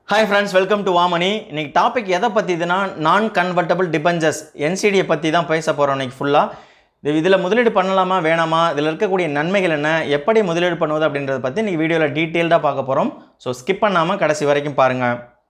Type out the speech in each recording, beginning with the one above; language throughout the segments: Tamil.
Hi friends, welcome to Vaamoney. இன்னைக்கு டாபிக் எதை பத்திதுனா non-convertible debentures NCD பத்தி தான் பேச போறோம் இன்னைக்கு ஃபுல்லா. இதுல முதலீடு பண்ணலாமா வேணாமா, இதுல இருக்கக்கூடிய நன்மைகள் என்ன, எப்படி முதலீடு பண்ணுவது அப்படிங்கறத பத்தி இன்னைக்கு வீடியோல டீடைலா பார்க்க போறோம். சோ ஸ்கிப் பண்ணாம கடைசி வரைக்கும் பாருங்க.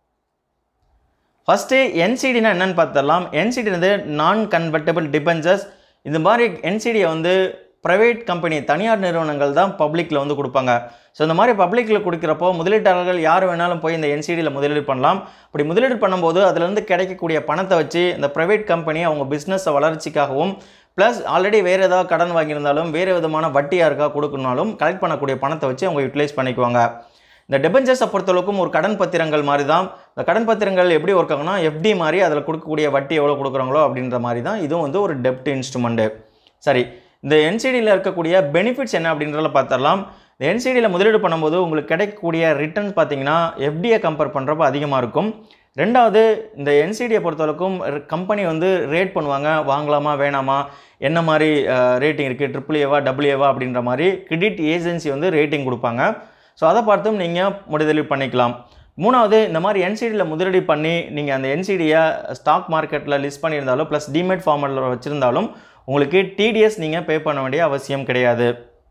ஃபர்ஸ்ட் NCD னா என்னன்னு பார்த்தறலாம். NCD வந்து non-convertible debentures. இந்த மாதிரி NCD வந்து பிரைவேட் கம்பெனி தனியார் நிறுவனங்கள் தான் பப்ளிக்ல வந்து கொடுப்பாங்க. சோ இந்த மாதிரி பப்ளிக்ல கொடுக்கிறப்போ முதலீட்டாளர்கள் யார் வேணாலும் போய் இந்த NCD ல முதலீடு பண்ணலாம். அப்படி முதலீடு பண்ணும்போது அதில இருந்து கிடைக்கக்கூடிய பணத்தை வச்சு இந்த பிரைவேட் கம்பெனி அவங்க பிசினஸ் வளர்ச்சிக்காகவும் பிளஸ் ஆல்ரெடி வேற ஏதாவது கடன் வாங்கி இருந்தாலும் வேற விதமான வட்டி யாருக்கா கொடுக்கணும்னாலும் கலெக்ட் பண்ணக்கூடிய பணத்தை வச்சு அவங்க யூட்டிலைஸ் பண்ணிக்குவாங்க. இந்த டிபெஞ்சர்ஸ் பொறுத்தளவுக்கும் ஒரு கடன் பத்திரங்கள் மாதிரி தான். இந்த கடன் பத்திரங்கள் எப்படி ஒர்க் ஆகும்னா FD மாதிரி அதில் கொடுக்கக்கூடிய வட்டி எவ்வளோ கொடுக்குறாங்களோ அப்படின்ற மாதிரி தான் இதுவும் வந்து ஒரு டெப்ட் இன்ஸ்ட்ருமெண்ட். சரி, இந்த NCDல இருக்கக்கூடிய பெனிஃபிட்ஸ் என்ன அப்படின்றத பார்த்தறலாம். இந்த NCDல முதலீடு பண்ணும்போது உங்களுக்கு கிடைக்கக்கூடிய ரிட்டர்ன்ஸ் பார்த்தீங்கன்னா FDயை கம்பேர் பண்ணுறப்ப அதிகமாக இருக்கும். ரெண்டாவது, இந்த NCDயை பொறுத்தளவுக்கும் கம்பெனி வந்து ரேட் பண்ணுவாங்க, வாங்கலாமா வேணாமா, என்ன மாதிரி ரேட்டிங் இருக்குது, AAAவா AAவா அப்படின்ற மாதிரி கிரெடிட் ஏஜென்சி வந்து ரேட்டிங் கொடுப்பாங்க. ஸோ அதை பார்த்தும் நீங்கள் முதலீடு பண்ணிக்கலாம். மூணாவது, இந்த மாதிரி NCDல முதலீடு பண்ணி நீங்கள் அந்த NCDயை ஸ்டாக் மார்க்கெட்டில் லிஸ்ட் பண்ணியிருந்தாலும் ப்ளஸ் டிமெட் ஃபார்மட்டில் வச்சுருந்தாலும் உங்களுக்கு TDS நீங்கள் பே பண்ண வேண்டிய அவசியம் கிடையாது.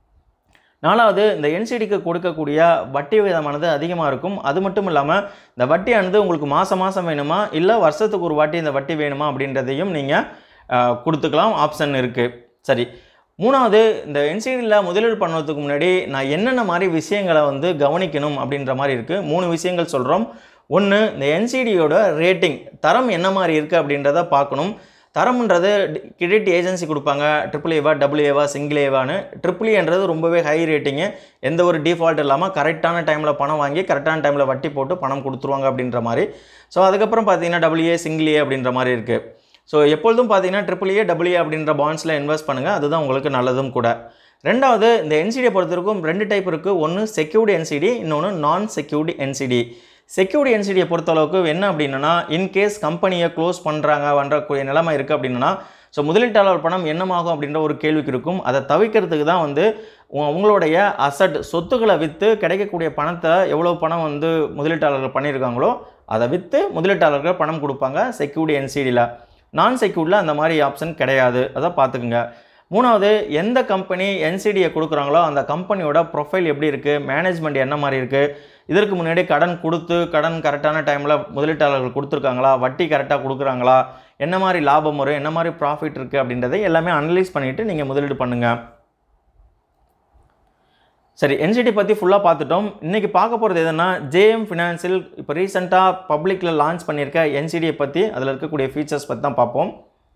நாலாவது, இந்த NCDக்கு கொடுக்கக்கூடிய வட்டி விகிதமானது அதிகமாக இருக்கும். அது மட்டும் இல்லாமல் இந்த வட்டியானது உங்களுக்கு மாதம் வேணுமா இல்லை வருஷத்துக்கு ஒரு வாட்டி இந்த வட்டி வேணுமா அப்படின்றதையும் நீங்கள் கொடுத்துக்கலாம், ஆப்ஷன் இருக்குது. சரி, மூணாவது, இந்த NCDல முதலீடு பண்ணுறதுக்கு முன்னாடி நான் என்னென்ன மாதிரி விஷயங்களை வந்து கவனிக்கணும் அப்படின்ற மாதிரி இருக்குது. 3 விஷயங்கள் சொல்கிறோம். ஒன்று, இந்த NCDயோட ரேட்டிங் தரம் என்ன மாதிரி இருக்குது அப்படின்றத பார்க்கணும். தரம்ன்றது கிரெடிட் ஏஜென்சி கொடுப்பாங்க, AAAவா AAவா சிங்கிளேவான்னு. AAAன்றது ரொம்பவே ஹை ரேட்டிங்கு, எந்த ஒரு டிஃபால்ட் இல்லாமல் கரெக்டான டைமில் பணம் வாங்கி கரெக்டான டைமில் வட்டி போட்டு பணம் கொடுத்துருவாங்க அப்படின்ற மாதிரி. ஸோ அதுக்கப்புறம் பார்த்தீங்கன்னா AA சிங்கிளே அப்படின்ற மாதிரி இருக்குது. ஸோ எப்பொழுதும் பார்த்தீங்கன்னா AAA AA அப்படின்ற பாண்ட்ஸில் இன்வெஸ்ட் பண்ணுங்கள், அதுதான் உங்களுக்கு நல்லதும் கூட. ரெண்டாவது, இந்த NCDயை பொறுத்தவரைக்கும் 2 டைப் இருக்குது. ஒன்று செக்யூர்டு NCD, இன்னொன்று நான் செக்யூர்டு NCD. செக்யூர்டு NCDயை பொறுத்தளவுக்கு என்ன அப்படின்னா, இன்கேஸ் கம்பெனியை க்ளோஸ் பண்ணுறக்கூடிய நிலைமை இருக்குது அப்படின்னா ஸோ முதலீட்டாளர் பணம் என்னமாகும் அப்படின்ற ஒரு கேள்விக்கு இருக்கும். அதை தவிர்க்கிறதுக்கு தான் வந்து உங்களுடைய அசட் சொத்துக்களை விற்று கிடைக்கக்கூடிய பணத்தை எவ்வளோ பணம் வந்து முதலீட்டாளர்கள் பண்ணியிருக்காங்களோ அதை விற்று முதலீட்டாளர்கள் பணம் கொடுப்பாங்க செக்யூர்டு NCDயில். நான் செக்யூர்டில் அந்த மாதிரி ஆப்ஷன் கிடையாது, அதை பார்த்துக்குங்க. மூணாவது, எந்த கம்பெனி NCDயை கொடுக்குறாங்களோ அந்த கம்பெனியோட ப்ரொஃபைல் எப்படி இருக்குது, மேனேஜ்மெண்ட் என்ன மாதிரி இருக்குது, இதற்கு முன்னாடி கடன் கொடுத்து கடன் கரெக்டான டைமில் முதலீட்டாளர்கள் கொடுத்துருக்காங்களா, வட்டி கரெக்டாக கொடுக்குறாங்களா, என்ன மாதிரி லாபம் வரும், என்ன மாதிரி ப்ராஃபிட் இருக்குது அப்படின்றதை எல்லாமே அனலைஸ் பண்ணிவிட்டு நீங்கள் முதலீடு பண்ணுங்கள். சரி, NCD பற்றி ஃபுல்லாக பார்த்துட்டோம். இன்றைக்கி பார்க்க போகிறது எதுனா JM ஃபினான்சியல் இப்போ ரீசெண்டாக பப்ளிக்கில் லான்ச் பண்ணியிருக்க NCDயை பற்றி அதில் இருக்கக்கூடிய ஃபீச்சர்ஸ் பற்றி தான் பார்ப்போம்.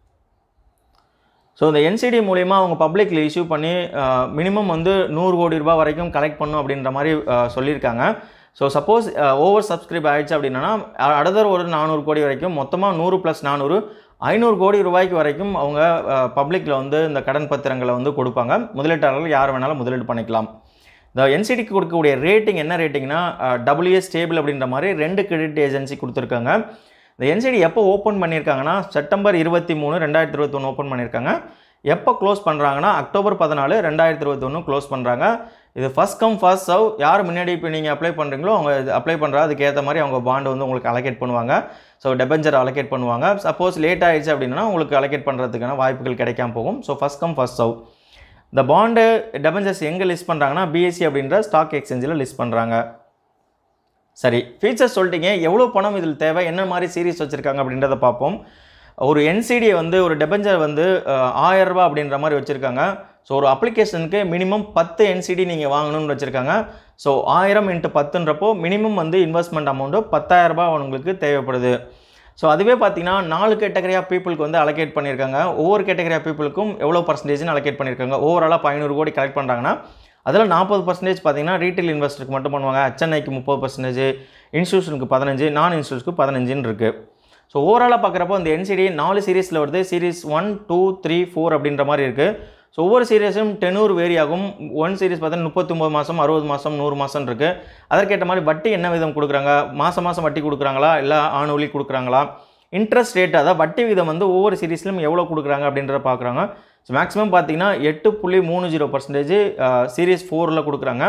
ஸோ இந்த NCD மூலிமா அவங்க பப்ளிக்கில் இஷ்யூ பண்ணி மினிமம் வந்து 100 கோடி ரூபாய் வரைக்கும் கலெக்ட் பண்ணும் அப்படின்ற மாதிரி சொல்லியிருக்காங்க. ஸோ சப்போஸ் ஓவர் சப்ஸ்கிரைப் ஆகிடுச்சு அப்படின்னா அடுத்த ஒரு 400 கோடி வரைக்கும், மொத்தமாக 100 + 400 500 கோடி ரூபாய்க்கு வரைக்கும் அவங்க பப்ளிக்கில் வந்து இந்த கடன் பத்திரங்களை வந்து கொடுப்பாங்க. முதலீட்டாளர்கள் யார் வேணாலும் முதலீடு பண்ணிக்கலாம். இந்த NCDக்கு கொடுக்கக்கூடிய ரேட்டிங் என்ன ரேட்டிங்னா AA ஸ்டேபிள் அப்படின்ற மாதிரி 2 கிரெடிட் ஏஜென்சி கொடுத்துருக்காங்க. இந்த NCD எப்போ ஓப்பன் பண்ணியிருக்காங்கன்னா செப்டம்பர் 23, 2021 ஓப்பன் பண்ணியிருக்காங்க. எப்போ க்ளோஸ் பண்ணுறாங்கன்னா அக்டோபர் 14, 2021 க்ளோஸ் பண்ணுறாங்க. இது ஃபர்ஸ்ட் கம் ஃபர்ஸ்ட் சர்வ். யார் முன்னாடி இப்போ நீங்கள் அப்ளை பண்ணுறீங்களோ அவங்க அப்ளை பண்ணுறா அதுக்கேற்ற மாதிரி அவங்க பாண்டு வந்து உங்களுக்கு அலோகேட் பண்ணுவாங்க. ஸோ டெபெஞ்சர் அலோகேட் பண்ணுவாங்க. சப்போஸ் லேட் ஆகிடுச்சு அப்படின்னா உங்களுக்கு அலோகேட் பண்ணுறதுக்கான வாய்ப்புகள் கிடைக்காம போகும். So first come first serve. இந்த பாண்டு டெபெஞ்சர்ஸ் எங்கே லிஸ்ட் பண்ணுறாங்கன்னா BSE அப்படின்ற ஸ்டாக் எக்ஸ்சேஞ்சில் லிஸ்ட் பண்ணுறாங்க. சரி, ஃபீச்சர்ஸ் சொல்லிட்டீங்க. எவ்வளோ பணம் இதில் தேவை, என்ன மாதிரி சீரிஸ் வச்சுருக்காங்க அப்படின்றத பார்ப்போம். ஒரு NCD வந்து ஒரு டெபெஞ்சர் வந்து 1000 ரூபாய் அப்படின்ற மாதிரி வச்சுருக்காங்க. ஸோ ஒரு அப்ளிகேஷனுக்கு மினிமம் 10 NCD நீங்கள் வாங்கணும்னு வச்சுருக்காங்க. ஸோ 1000 × 10ன்றப்போ மினிமம் வந்து இன்வெஸ்ட்மெண்ட் அமௌண்ட்டு 10,000 ரூபாய் உங்களுக்கு தேவைப்படுது. ஸோ அதுவே பார்த்தீங்கன்னா 4 கேட்டகரி ஆஃப் பீப்புளுக்கு வந்து அலோகேட் பண்ணியிருக்காங்க. ஒவ்வொரு கேட்டகரி ஆஃப் பீப்புளுக்கும் எவ்வளோ பர்சன்டேஜ்னு அலோகேட் பண்ணியிருக்காங்க. ஓவராலாக 500 கோடி கலெக்ட் பண்ணுறாங்கன்னா அதில் 40% பார்த்தீங்கன்னா ரீட்டைல் இன்வெஸ்டருக்கு மட்டும் பண்ணுவாங்க. HNIக்கு 30%, இன்ஸ்டியூஷனுக்கு 15%, நான் இன்ஸ்டியூஷனுக்கு 15% இருக்குது. ஸோ ஓவராலாக பார்க்குறப்போ இந்த NCD 4 சீரீஸில் வருது. சீரீஸ் 1, 2, 3, 4 அப்படின்ற மாதிரி இருக்குது. ஸோ ஒவ்வொரு சீரீஸும் டெனூர் வேரி ஆகும். 1 சீரீஸ் பார்த்தீங்கன்னா 39 மாதம், 60 மாதம், 100 மாதம் இருக்குது. அதற்கேற்ற மாதிரி வட்டி என்ன விதம் கொடுக்குறாங்க, மாதம் வட்டி கொடுக்குறாங்களா இல்லை ஆனுவலி கொடுக்குறாங்களா, இன்ட்ரெஸ்ட் ரேட் அதாவது வட்டி விதம் வந்து ஒவ்வொரு சீரீஸ்லையும் எவ்வளோ கொடுக்குறாங்க அப்படின்றத பார்க்குறாங்க. ஸோ மேக்ஸிமம் பார்த்தீங்கன்னா 8.30% சீரீஸ் 4ல் கொடுக்குறாங்க.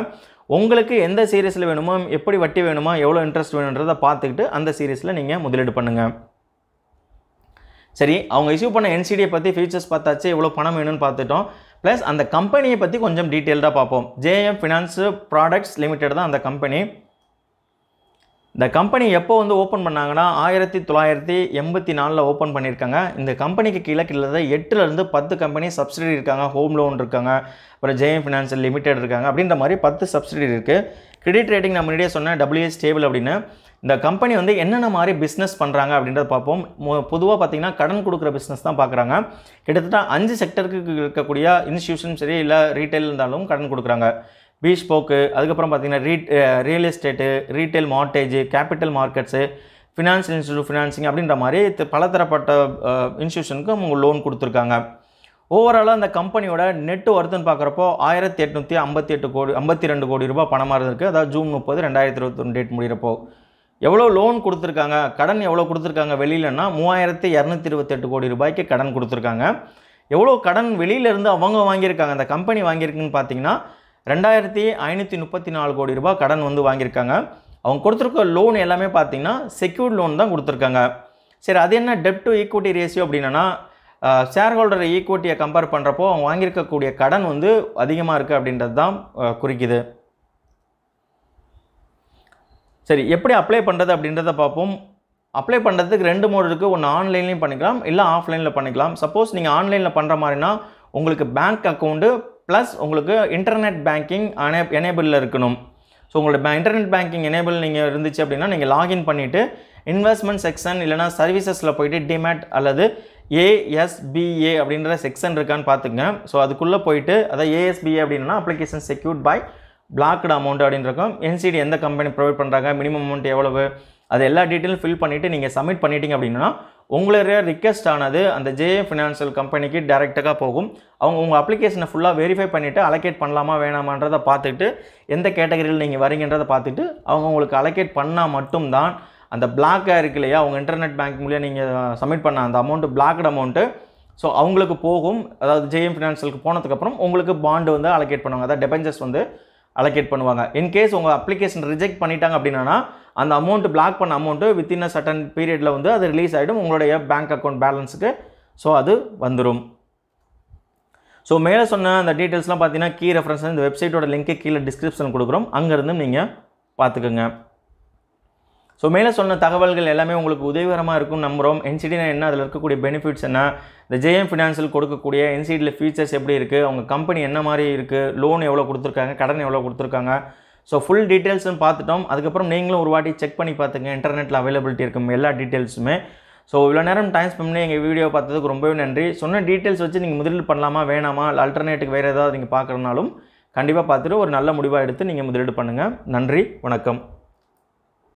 உங்களுக்கு எந்த சீரிஸில் வேணுமோ, எப்படி வட்டி வேணுமா, எவ்வளோ இன்ட்ரெஸ்ட் வேணுன்றதை பார்த்துக்கிட்டு அந்த சீரிஸில் நீங்கள் முதலீடு பண்ணுங்கள். சரி, அவங்க இஷ்யூ பண்ண என்சிடியை பற்றி ஃபீச்சர்ஸ் பார்த்தாச்சு, எவ்வளோ பணம் வேணும்னு பார்த்துட்டோம். ப்ளஸ் அந்த கம்பெனியை பற்றி கொஞ்சம் டீட்டெயில்டாக பார்ப்போம். ஜேஎம் ஃபினான்ஸ் ப்ராடக்ட்ஸ் லிமிடெட் தான் அந்த கம்பெனி. இந்த கம்பெனி எப்போ வந்து ஓப்பன் பண்ணாங்கன்னா 1984 ஓப்பன் பண்ணியிருக்காங்க. இந்த கம்பெனிக்கு கீழே கிட்டத்தட்ட 8லேருந்து 10 கம்பெனி சப்சிடரி இருக்காங்க. ஹோம் லோன் இருக்காங்க, அப்புறம் ஜேஎம் ஃபினான்ஸ் லிமிடெட் இருக்காங்க. அப்படின்ற மாதிரி 10 சப்சிடரி இருக்குது. கிரெடிட் ரேட்டிங் நான் முன்னாடியே சொன்னேன் WA ஸ்டேபிள் அப்படின்னு. இந்த கம்பெனி வந்து என்னென்ன மாதிரி பிஸ்னஸ் பண்ணுறாங்க அப்படின்றத பார்ப்போம். பொதுவாக பார்த்தீங்கன்னா கடன் கொடுக்குற பிஸ்னஸ் தான் பார்க்குறாங்க. கிட்டத்தட்ட 5 செக்டருக்கு இருக்கக்கூடிய இன்ஸ்டியூஷன் சரி இல்லை ரீட்டைல் இருந்தாலும் கடன் கொடுக்குறாங்க. பீஸ்போக்கு, அதுக்கப்புறம் பார்த்தீங்கன்னா real estate, retail mortgage, capital markets, financial institute financing அப்படின்ற மாதிரி பலதரப்பட்ட இன்ஸ்டியூஷனுக்கு அவங்க லோன் கொடுத்துருக்காங்க. ஓவராலாக அந்த கம்பெனியோட நெட் ஒர்த்துன்னு பார்க்குறப்போ 1852 கோடி ரூபாய் பணமாக இருந்திருக்கு. அதாவது ஜூன் 30, 2021 டேட் முடிகிறப்போ எவ்வளோ லோன் கொடுத்துருக்காங்க, கடன் எவ்வளோ கொடுத்துருக்காங்க வெளியிலன்னா 3228 கோடி ரூபாய்க்கு கடன் கொடுத்துருக்காங்க. எவ்வளோ கடன் வெளியிலேருந்து அவங்க வாங்கியிருக்காங்க, அந்த கம்பெனி வாங்கியிருக்குன்னு பார்த்தீங்கன்னா 2534 கோடி ரூபாய் கடன் வந்து வாங்கியிருக்காங்க. அவங்க கொடுத்துருக்க லோன் எல்லாமே பார்த்தீங்கன்னா செக்யூர்ட் லோன் தான் கொடுத்துருக்காங்க. சரி, அது என்ன டெப்ட் டு ஈக்விட்டி ரேஷியோ அப்படின்னா ஷேர் ஹோல்டர் ஈக்விட்டியை கம்பேர் பண்ணுறப்போ அவங்க வாங்கியிருக்கக்கூடிய கடன் வந்து அதிகமாக இருக்குது அப்படின்றது தான் குறிக்குது. சரி, எப்படி அப்ளை பண்ணுறது அப்படின்றத பார்ப்போம். அப்ளை பண்ணுறதுக்கு 2 மோட் இருக்குது. ஒன்று ஆன்லைன்லையும் பண்ணிக்கலாம், இல்லை ஆஃப்லைனில் பண்ணிக்கலாம். சப்போஸ் நீங்கள் ஆன்லைனில் பண்ணுற மாதிரினா உங்களுக்கு பேங்க் அக்கௌண்ட்டு ப்ளஸ் உங்களுக்கு இன்டர்நெட் பேங்கிங் எனேபிளில் இருக்கணும். ஸோ உங்களோட இன்டர்நெட் பேங்கிங் எனேபிள் நீங்கள் இருந்துச்சு அப்படின்னா நீங்கள் லாகின் பண்ணிவிட்டு இன்வெஸ்ட்மெண்ட் செக்ஷன் இல்லைனா சர்வீசஸில் போய்ட்டு டிமேட் அல்லது ASBA அப்படின்ற செக்ஷன் இருக்கான்னு பார்த்துங்க. ஸோ அதுக்குள்ளே போயிட்டு அதாவது ASBA அப்படின்னா application secured by blocked amount அப்படின்னு இருக்கும். NCD எந்த கம்பெனி ப்ரொவைட் பண்ணுறாங்க, மினிமம் அமௌண்ட் எவ்வளவு, அது எல்லா டீட்டெயிலும் ஃபில் பண்ணிவிட்டு நீங்கள் சப்மிட் பண்ணிட்டீங்க அப்படின்னா உங்களுடைய ரிக்வெஸ்ட் ஆனது அந்த ஜேஎம் ஃபினான்ஷியல் கம்பெனிக்கு டைரெக்டாக போகும். அவங்க உங்கள் அப்ளிகேஷனை ஃபுல்லாக வெரிஃபை பண்ணிவிட்டு அலோகேட் பண்ணலாமா வேணாமான்றதை பார்த்துட்டு எந்த கேட்டகரியில் நீங்கள் வரீங்கன்றதை பார்த்துட்டு அவங்க உங்களுக்கு அலோகேட் பண்ணால் மட்டும்தான் அந்த பிளாக்காக இருக்கு இல்லையா, அவங்க இன்டர்நெட் பேங்க் மூலியம் நீங்கள் சப்மிட் பண்ண அந்த அமௌண்ட்டு பிளாக்டு அமௌண்ட்டு ஸோ அவங்களுக்கு போகும். அதாவது ஜேஎம் ஃபினான்ஷியலுக்கு போனதுக்கப்புறம் உங்களுக்கு பாண்டு வந்து அலோகேட் பண்ணுவாங்க, அதாவது டெபெஞ்சர்ஸ் வந்து அலோகேட் பண்ணுவாங்க. இன்கேஸ் உங்கள் அப்ளிகேஷன் ரிஜெக்ட் பண்ணிட்டாங்க அப்படின்னா அந்த அமௌண்ட்டு பிளாக் பண்ண அமௌண்ட்டு வித்தின் அ சர்டன் பீரியடில் வந்து அது ரிலீஸ் ஆகிடும் உங்களுடைய பேங்க் அக்கௌண்ட் பேலன்ஸுக்கு. ஸோ அது வந்துடும். ஸோ மேலே சொன்ன அந்த டீட்டெயில்ஸ்லாம் பார்த்தீங்கன்னா கீ ரெஃபரன்ஸ் இந்த வெப்சைட்டோட லிங்க்கு கீழே டிஸ்கிரிப்ஷன் கொடுக்குறோம், அங்கேருந்து நீங்கள் பார்த்துக்கோங்க. ஸோ மேலே சொன்ன தகவல்கள் எல்லாமே உங்களுக்கு உதவிகரமாக இருக்கும்னு நம்புகிறோம். NCDனா என்ன, அதில் இருக்கக்கூடிய பெனிஃபிட்ஸ் என்ன, இந்த ஜேஎம் ஃபினான்ஷியல் கொடுக்கக்கூடிய NCDயில் ஃபீச்சர்ஸ் எப்படி இருக்குது, அவங்க கம்பெனி என்ன மாதிரி இருக்குது, லோன் எவ்வளோ கொடுத்துருக்காங்க, கடன் எவ்வளோ கொடுத்துருக்காங்க, ஸோ ஃபுல் டீட்டெயில்ஸ்னு பார்த்துட்டோம். அதுக்கப்புறம் நீங்களும் ஒரு வாட்டி செக் பண்ணி பார்த்துங்க, இன்டர்நெட்டில் அவைலபிலிட்டி இருக்கும் எல்லா டீட்டெயில்ஸுமே. ஸோ இவ்வளோ நேரம் டைம் ஸ்பெண்ட் பண்ணி எங்கள் வீடியோ பார்த்ததுக்கு ரொம்பவே நன்றி. சொன்ன டீட்டெயில்ஸ் வச்சு நீங்கள் முதலீடு பண்ணலாமா வேணாமா, இல்லை அல்டர்னேட்டுக்கு வேறு ஏதாவது நீங்கள் பார்க்குறனாலும் கண்டிப்பாக பார்த்துட்டு ஒரு நல்ல முடிவாக எடுத்து நீங்கள் முதலீடு பண்ணுங்கள். நன்றி, வணக்கம்.